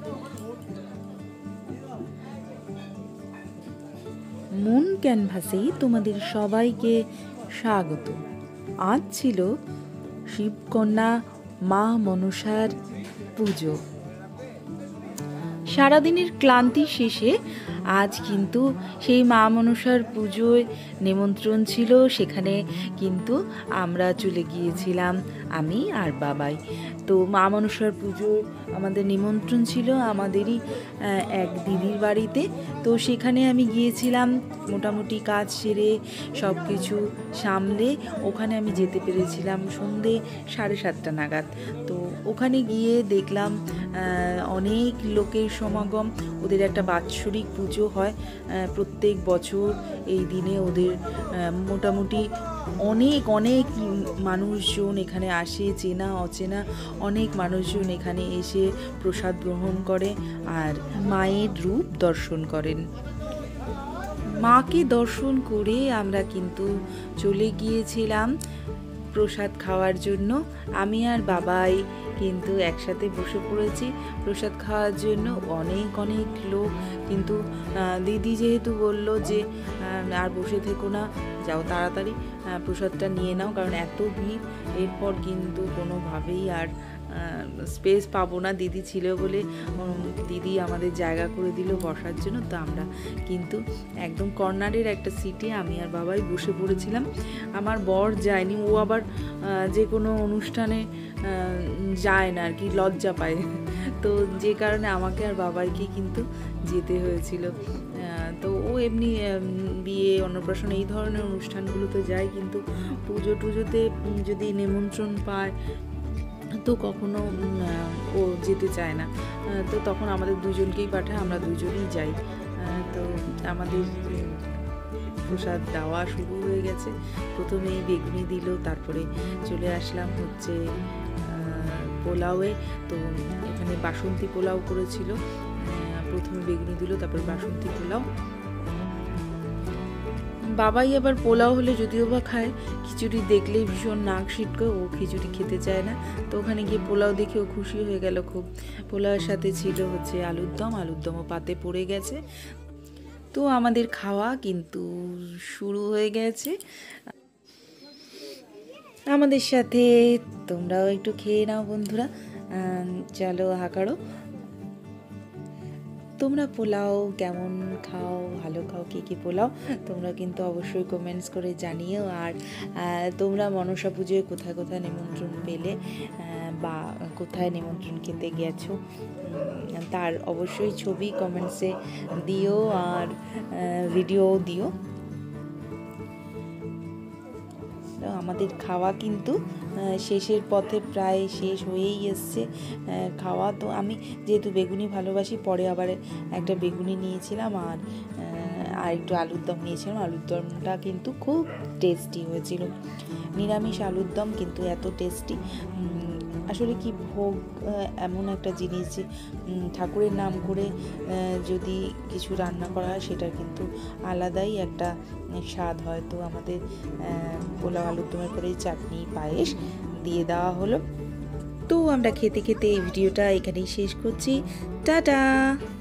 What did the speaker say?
Moon ক্যানভাসে তোমাদের সবাইকে স্বাগত। আজ ছিল শিবকন্যা মা মনসার পুজো। সারাদিনের ক্লান্তি শেষে আজ কিন্তু সেই মা মনসার পুজোয় নিমন্ত্রণ ছিল, সেখানে কিন্তু আমরা চলে গিয়েছিলাম আমি আর বাবাই। তো মা মনসার পুজোয় আমাদের নিমন্ত্রণ ছিল আমাদেরই এক দিদির বাড়িতে। তো সেখানে আমি গিয়েছিলাম, মোটামুটি কাজ সেরে সব কিছু সামলে ওখানে আমি যেতে পেরেছিলাম সন্ধে 7:30 নাগাদ। তো ওখানে গিয়ে দেখলাম অনেক লোকের সমাগম। ওদের একটা বাৎসরিক পুজো হয় প্রত্যেক বছর এই দিনে। ওদের মোটামুটি অনেক অনেক মানুষজন এখানে আসে, চেনা অচেনা অনেক মানুষজন এখানে এসে প্রসাদ গ্রহণ করে আর মায়ের রূপ দর্শন করেন। মাকে দর্শন করে আমরা কিন্তু চলে গিয়েছিলাম প্রসাদ খাওয়ার জন্য। আমি আর বাবাই কিন্তু একসাথে বসে পড়েছি প্রসাদ খাওয়ার জন্য। অনেক অনেক লোক, কিন্তু দিদি যেহেতু বলল যে আর বসে থেকো না, যাও তাড়াতাড়ি প্রসাদটা নিয়ে নাও, কারণ এত ভিড়, এরপর কিন্তু কোনোভাবেই আর স্পেস পাবো না। দিদি ছিল বলে দিদি আমাদের জায়গা করে দিল বসার জন্য। তো আমরা কিন্তু একদম কর্নারের একটা সিটে আমি আর বাবাই বসে পড়েছিলাম। আমার বর যায়নি, ও আবার যে কোনো অনুষ্ঠানে যায় না আর কি, লজ্জা পায়। তো যে কারণে আমাকে আর বাবাইকে কিন্তু যেতে হয়েছিল। তো ও এমনি বিয়ে অন্নপ্রাশন এই ধরনের অনুষ্ঠানগুলোতে যায়, কিন্তু পুজো টুজোতে যদি নিমন্ত্রণ পায় তো কখনো ও যেতে চায় না। তো তখন আমাদের দুজনকেই পাঠায়, আমরা দুজনেই যাই। তো আমাদের প্রসাদ দেওয়া শুরু হয়ে গেছে। প্রথমেই বেগুনি দিল, তারপরে চলে আসলাম হচ্ছে পোলাওয়ে। তো এখানে বাসন্তী পোলাও করেছিল, প্রথমে বেগুনি দিল, তারপরে বাসন্তী পোলাও। বাবাই আবার পোলাও হলে যদিও বা খায়, খিচুড়ি দেখলেই ভীষণ নাক ছিটকে, ও খিচুড়ি খেতে চায় না। তো ওখানে গিয়ে পোলাও দেখে ও খুশি হয়ে গেল খুব। পোলাওয়ের সাথে ছিল হচ্ছে আলুর দমও পাতে পড়ে গেছে। তো আমাদের খাওয়া কিন্তু শুরু হয়ে গেছে। আমাদের সাথে তোমরাও একটু খেয়ে নাও বন্ধুরা। চলো হাঁকাড়ো। তোমরা পোলাও কেমন খাও, ভালো খাও, কে পোলাও, তোমরা কিন্তু অবশ্যই কমেন্টস করে জানিও। আর তোমরা মনসা পুজোয় কোথায় কোথায় নিমন্ত্রণ পেলে বা কোথায় নিমন্ত্রণ খেতে গেছো তার অবশ্যই ছবি কমেন্টসে দিও আর ভিডিও দিও। আমাদের খাওয়া কিন্তু শেষের পথে, প্রায় শেষ হয়েই এসছে খাওয়া। তো আমি যেহেতু বেগুনি ভালোবাসি, পরে আবার একটা বেগুনি নিয়েছিলাম আর একটু আলুর দম নিয়েছিলাম। আলুর দমটা কিন্তু খুব টেস্টি হয়েছিল, নিরামিষ আলুর দম কিন্তু এত টেস্টি। আসলে কি ভোগ এমন একটা জিনিস যে ঠাকুরের নাম করে যদি কিছু রান্না করা হয় সেটার কিন্তু আলাদাই একটা স্বাদ হয়। তো আমাদের পোলাও আলুর দমের পরে চাটনি পায়েস দিয়ে দেওয়া হলো। তো আমরা খেতে খেতে এই ভিডিওটা এখানেই শেষ করছি। টাটা।